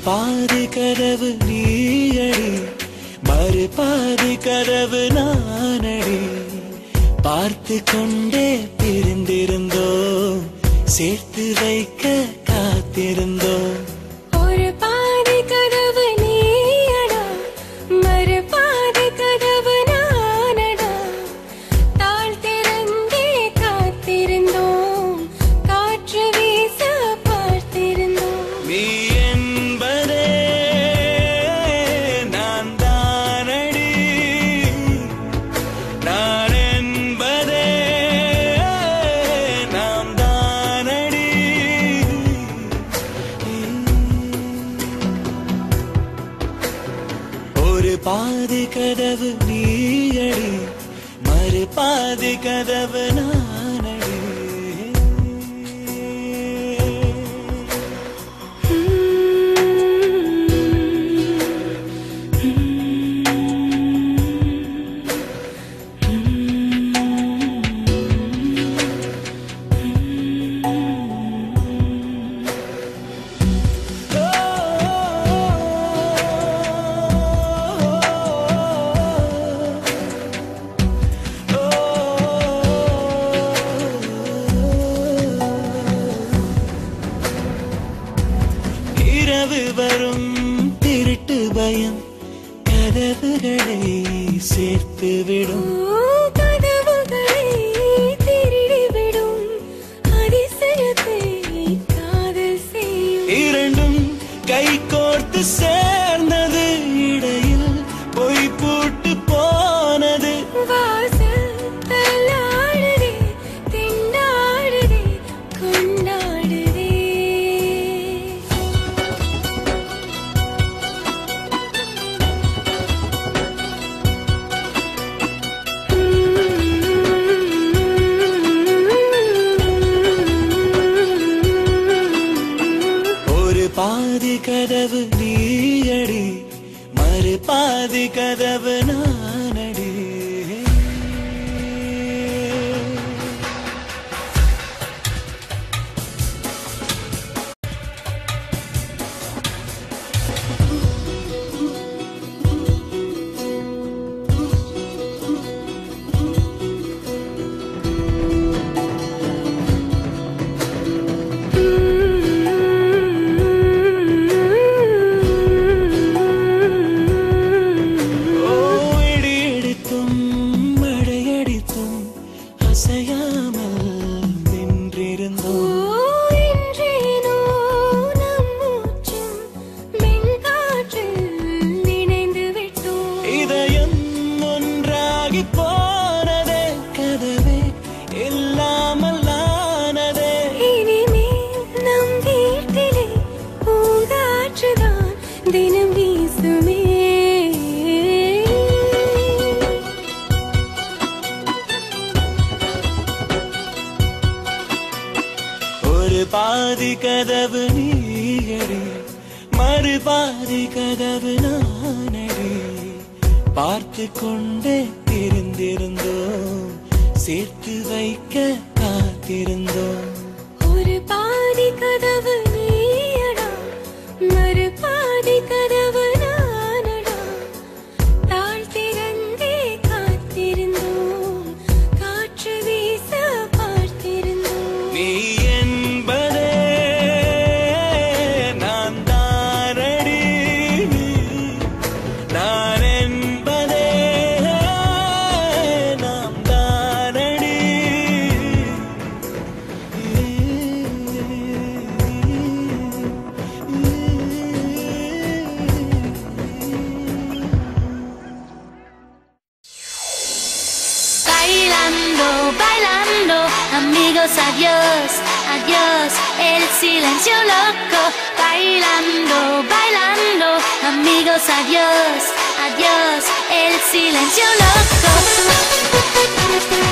பாதி கதவு நீயடி, மறு பாதி கதவு நானடி. பார்த்து கொண்டே பிரிந்திருந்தோம், சேர்த்து வைக்க காத்திருந்தோம். ஒரு பாதி கதவு நீயடா, மறு பாதி கதவு நானடா. தாழ் திறந்தே காத்திருந்தோம், காற்று வீச பார்த்திருந்தோம். நீ என்பதே நான் தானடி, நான் என்பதே நாம் தானடி. ஒரு பாதி கதவு நீயடி, மறு பாதி கதவு நானடி. இரவு வரும் திருட்டு பயம் கதவுகளை சேர்த்துவிடும். கதவுகளை திருடிவிடும், அதிசயத்தை காதல் செய்யும். இரண்டும் கை கோர்த்து சேர்ந்தது, இடையில் பொய் பூட்டு போனது. வாசல் தள்ளாடுதே, திண்டாடுதே, கொண்டாடுதே. ஒரு பாதி கதவு நீயடி, மறு பாதி கதவு நானடி. அசையாமல் நின்றிருந்தோம். இன்றேனோ நம் மூச்சும் மென்காற்றில் இணைந்து விட்டோம். இதயம் ஒன்றாகி போனதே, கதவே இல்லாமல் ஆனதே. இனிமேல் நம் வீட்டிலே பூங்காற்றுதான் தினம் வீசுமே. ஒரு பாதி கதவு நீயடி, மறு பாதி கதவு நானடி. பார்த்து கொண்டே பிரிந்திருந்தோம், சேர்த்து வைக்க காத்திருந்தோம். ஒரு பாதி கதவு நீயடா, மறு பாதி கதவு நானடா. தாழ் திறந்தே காத்திருந்தோம், காற்று வீச பார்த்திருந்தோம். நீ என்பதே நான் தானடி, நான் என்பதே நாம் தானடி. Bailando, bailando, amigos, adiós, adiós, el silencio loco. Bailando, bailando, amigos, adiós, adiós, el silencio loco.